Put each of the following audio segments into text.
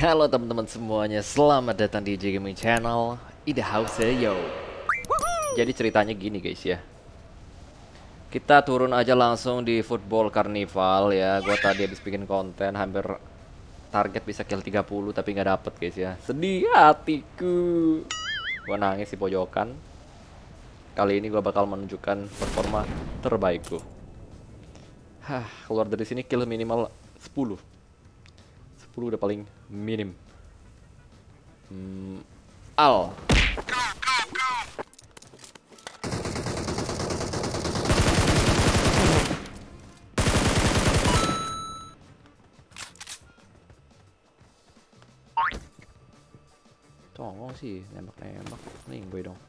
Halo teman-teman semuanya, selamat datang di J Gaming Channel in the house yo. Jadi ceritanya gini guys ya. Kita turun aja langsung di Football Carnival ya. Gua tadi habis bikin konten hampir target bisa kill 30 tapi nggak dapet guys ya. Sedih hatiku. Gua nangis di pojokan. Kali ini gua bakal menunjukkan performa terbaikku. Keluar dari sini kill minimal 10 udah paling minim. Al. Congong sih, nembak-nembak. Nih boy dong.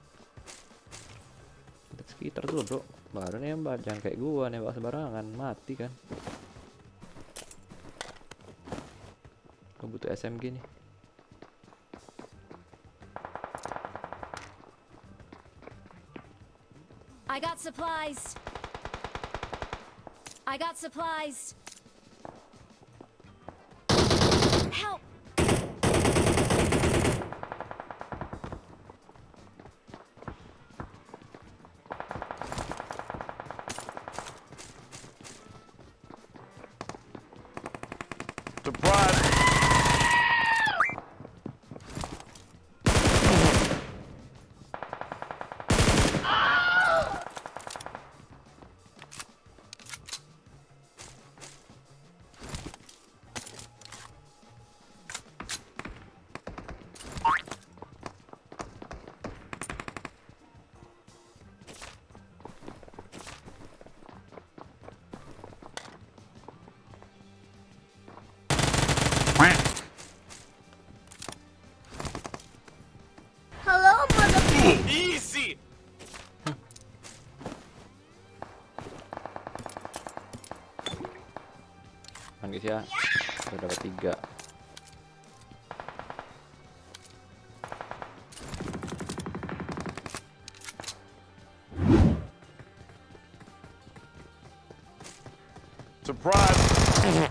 Lihat sekitar dulu bro. Baru nembak, jangan kayak gua nembak sembarangan, mati kan. Gua butuh SMG nih. I got supplies. I got supplies. Help! Surprise! Hello, mother. Easy! Guys ya, udah dapat 3. Surprise!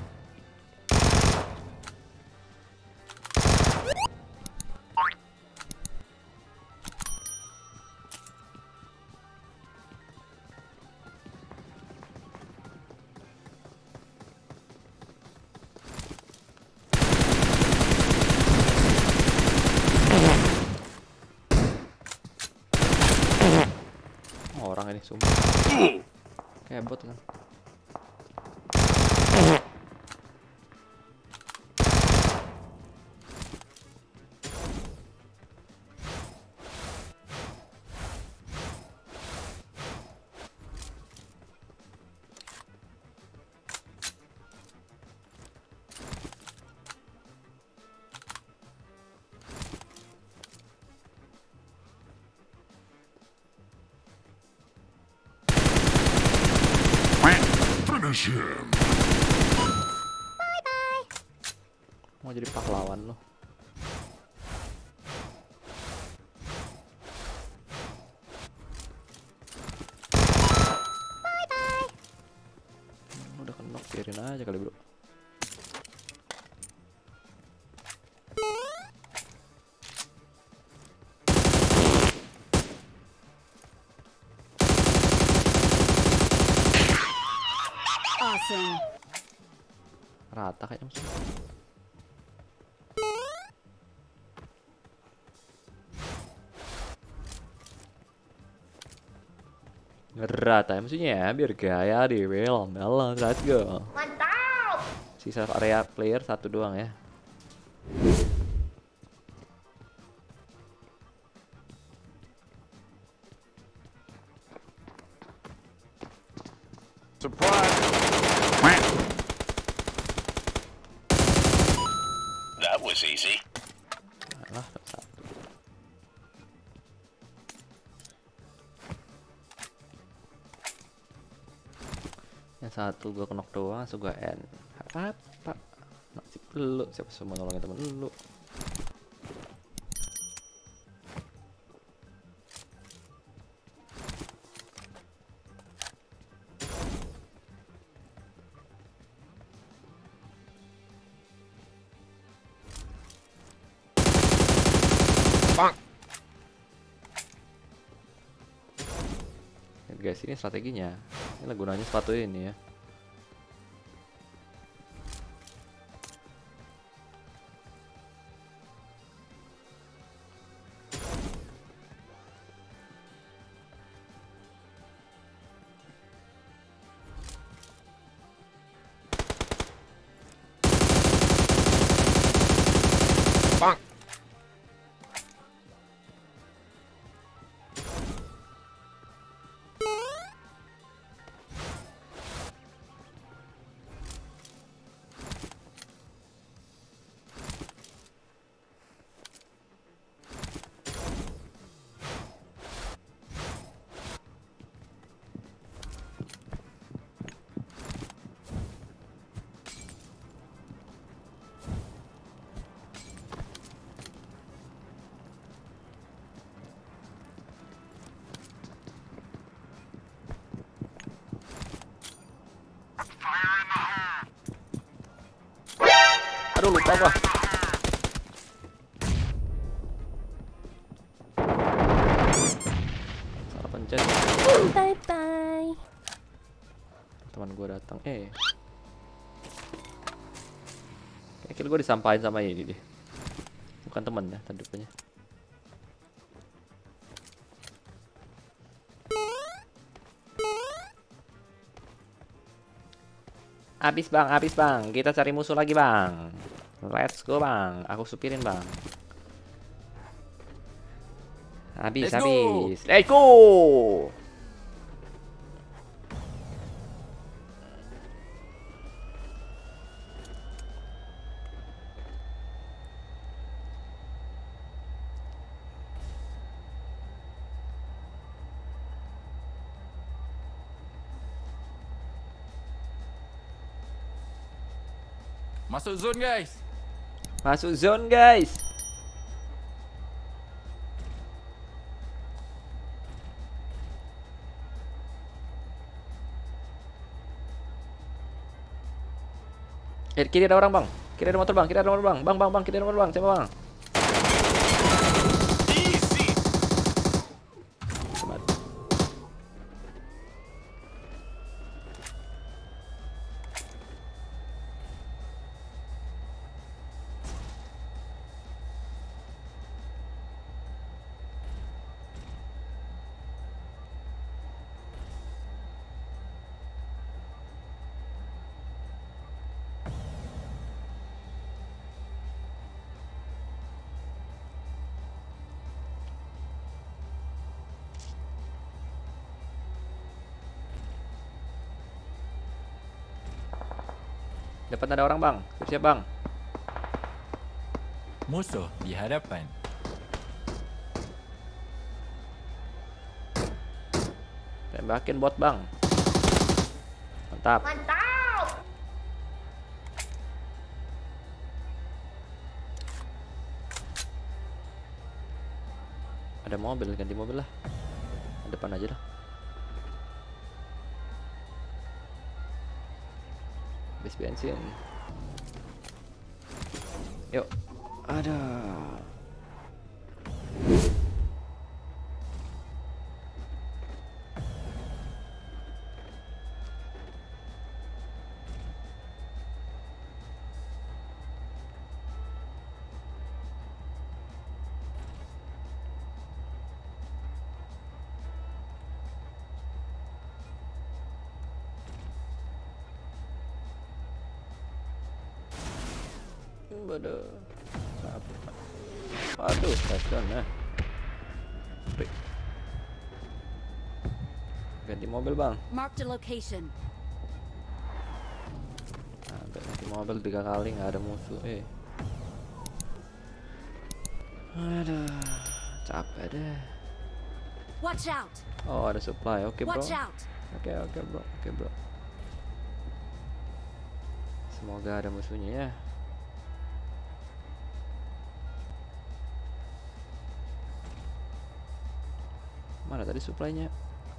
Orang ini sumpah kayak bot kan. Finish him! Mau jadi pahlawan lo. Udah kenok, biarin aja kali bro. Awesome. Rata kayaknya musuh. Ngerata ya musuhnya ya, biar gaya di well, let's go. Mantap. Sisa area player 1 doang ya. Surprise! That was easy. Alah, dapat 1. Yang 1 gua kenok doang, so gua end. Apa? Nasib lu, siapa semua nolongin temen lu. guys, ini strateginya. Ini gunanya sepatu ini ya. Aduh, lupa gua. Salah pencet. Bye bye. Teman gua datang. Kayak kill gua disampahin sama ini deh. Bukan temen ya, tadi rupanya. Habis bang. Kita cari musuh lagi bang. Let's go bang. Aku supirin bang. Habis. Let's go. Masuk zone guys. Masuk zone guys. Kiri ada orang bang. Kiri ada motor bang. Kiri ada motor bang. Bang. Kiri ada motor bang. Siapa bang? Easy. Semat. Depan ada orang bang. Siap bang. Musuh di hadapan. Tembakin bot bang. Mantap. Ada mobil, ganti mobil lah. Depan aja lah. Habis bensin. Yuk. Ada. Aduh, stasiun ya. Ganti mobil bang. Mark the location. Nah, ganti mobil 3 kali nggak ada musuh. Aduh, capek deh. Watch out. Oh, ada supply. Oke bro. Watch out. Oke bro. Semoga ada musuhnya ya. Mana tadi supply-nya?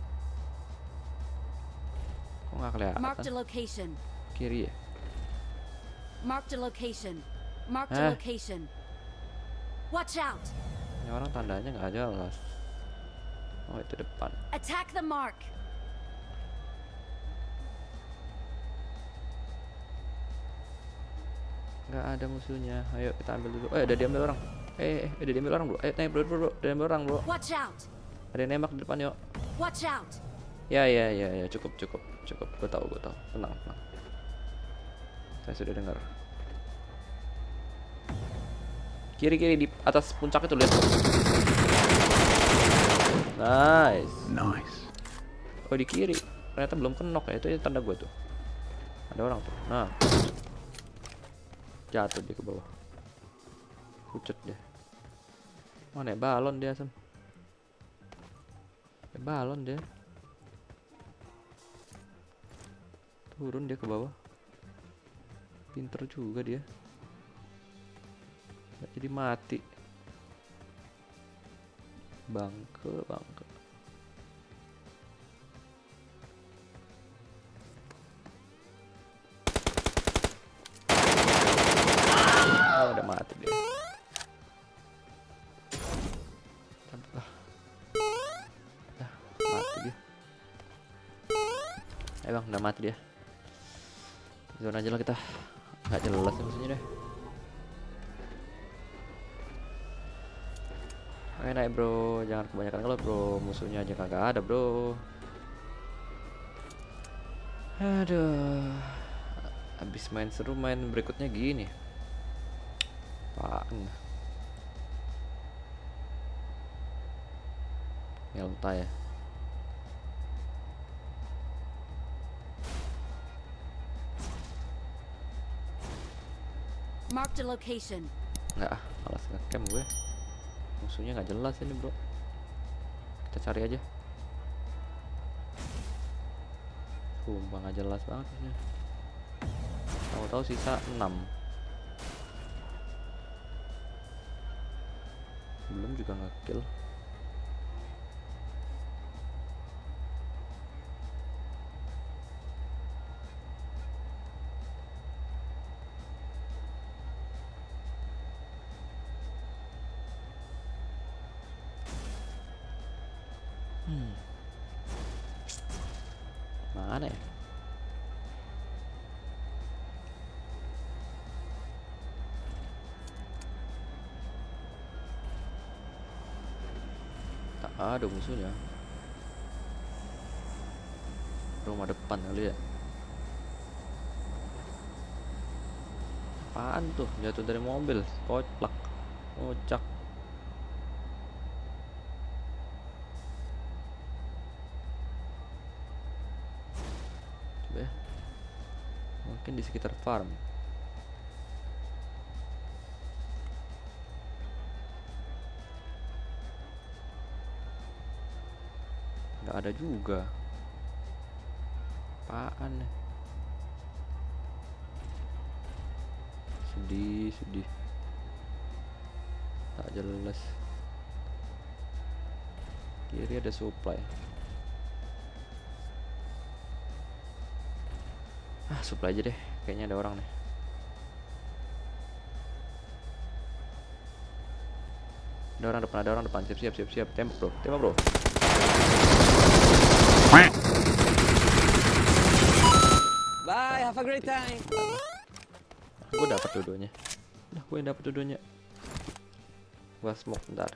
Kok nggak Mark the kelihatan? location. Kiri ya? Mark the location. Mark the Hah? location. Watch out. Ini orang tandanya nggak jelas. Oh, itu depan. Attack the mark. Nggak ada musuhnya. Ayo kita ambil dulu. Ada diambil orang. Ada diambil orang bro. Ayo naik bro, bro. Ada diambil orang bro. Watch out! Ada yang nembak di depan yuk. Watch out! Ya, cukup. Gue tahu. Tenang. Saya sudah dengar. Kiri di atas puncak itu lihat. Nice. Oh di kiri. Ternyata belum kenok ya. Itu tanda gue tuh. Ada orang tuh. Nah. Jatuh dia ke bawah. Pucet dia. Mana balon dia Sam? Balon dia. Turun dia ke bawah. Pinter juga dia. Nggak jadi mati. Bangke. Udah mati dia. Cabutlah. Mati dia. Ayo bang, udah mati dia. Zona aja lah kita. Nggak jelas ya musuhnya deh. Oke naik bro, jangan kebanyakan kalau bro, musuhnya aja kagak ada bro. Aduh, habis main seru main berikutnya gini. Apaan? Melta ya. Mark the location. Nggak malas ngecamp gue. Musuhnya nggak jelas ini bro. Kita cari aja. Sumpah nggak jelas banget ini. Tahu-tahu sisa 6. Belum juga nge-kill. Mana ya? Tak ada musuhnya. Rumah depan kali ya. Apaan tuh? Jatuh dari mobil. Kocak. Mungkin di sekitar farm. Nggak ada juga. Apaan nih? Sedih. Tak jelas. Kiri ada supply. Supply aja deh, kayaknya ada orang nih. Ada orang depan. Siap. Tembak bro. Bye, have a great time. Gue dapat dua-duanya. Gua smoke bentar.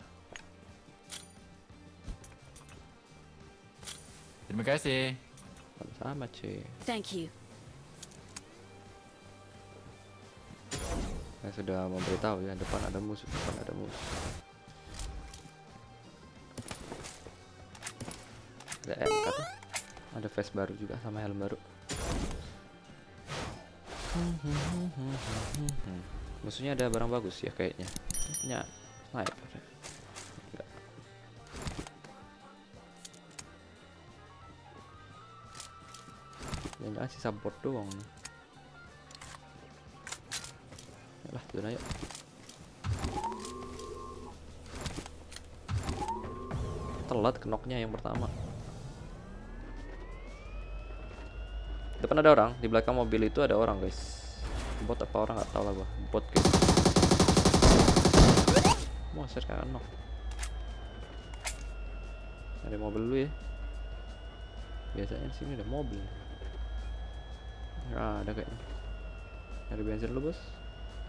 Terima kasih. Sama cuy. Thank you. Saya sudah memberitahu ya, depan ada musuh. Ada MK tuh. Ada face baru juga sama helm baru. Musuhnya ada barang bagus ya kayaknya. Punya sniper. Enggak. Jangan sisa bot doang nih. Lah, turun ayo. Telat kenoknya yang pertama. Depan ada orang, di belakang mobil itu ada orang guys. Bot apa orang nggak tahu lah gua. Bot guys. Monster kayak nok. Ada mobil dulu ya. Biasanya di sini ada mobil. Nggak ada kayaknya. Ada bensin dulu bos.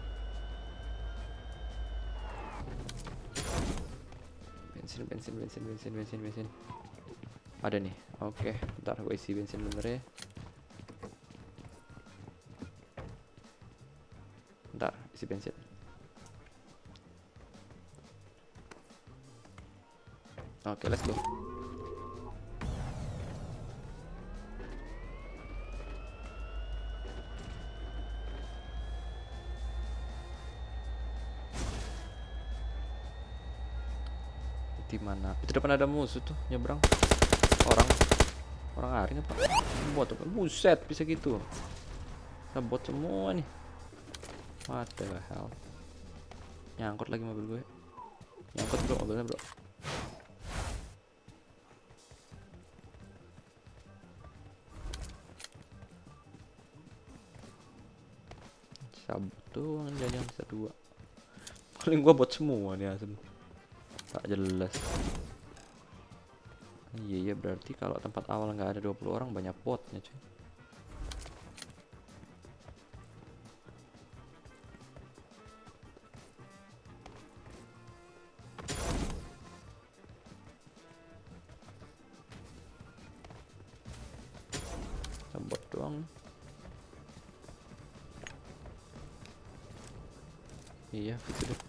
Bensin. Ada nih. Oke, bentar gue isi bensin bener ya. Bentar, isi bensin. Oke, let's go. Di mana? Itu depan ada musuh tuh nyebrang. Orang aring apa? Bot apa? Buset, bisa gitu. Bot semua nih. What the hell? Nyangkut lagi mobil gue. Nyangkut bro mobilnya bro. Sabut tuh jangan bisa dua. Paling gua bot semua nih asem. Tak jelas. Iya berarti kalau tempat awal nggak ada 20 orang banyak botnya cuy. Bot doang. Iya gitu deh.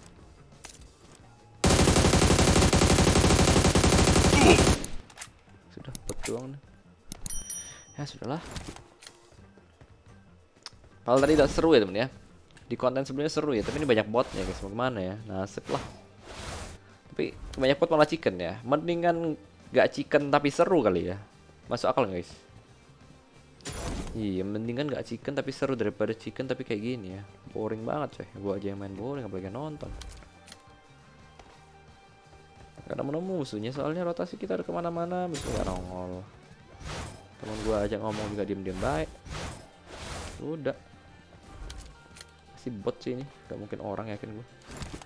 Sudah bot doang nih. Ya sudahlah. Kalau tadi udah seru ya temen ya. Di konten sebelumnya seru ya, tapi ini banyak botnya guys. Mau kemana ya? Nasib lah. Tapi banyak bot malah chicken ya. Mendingan gak chicken tapi seru kali ya. Masuk akal guys. Iya, mendingan gak chicken tapi seru daripada chicken tapi kayak gini ya. Boring banget coy. Gua aja yang main boring, apalagi nonton. Gak nemu musuhnya, soalnya rotasi kita ada kemana-mana, musuh gak nongol. Temen gua aja ngomong juga diem-diem baik. Udah. Si bot sih ini, gak mungkin orang yakin gua.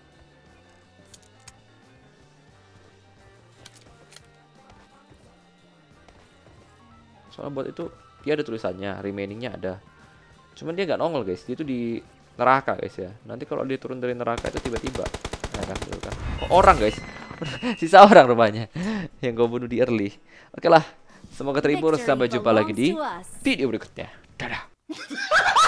Soalnya bot itu dia ada tulisannya, remainingnya ada. Cuman dia nggak nongol guys, dia itu di neraka guys ya. Nanti kalau dia turun dari neraka itu tiba-tiba, ya kan, gitu kan. Oh, orang guys, sisa orang rupanya yang gue bunuh di early. Oke lah, semoga terhibur. Sampai jumpa lagi di video berikutnya. Dadah.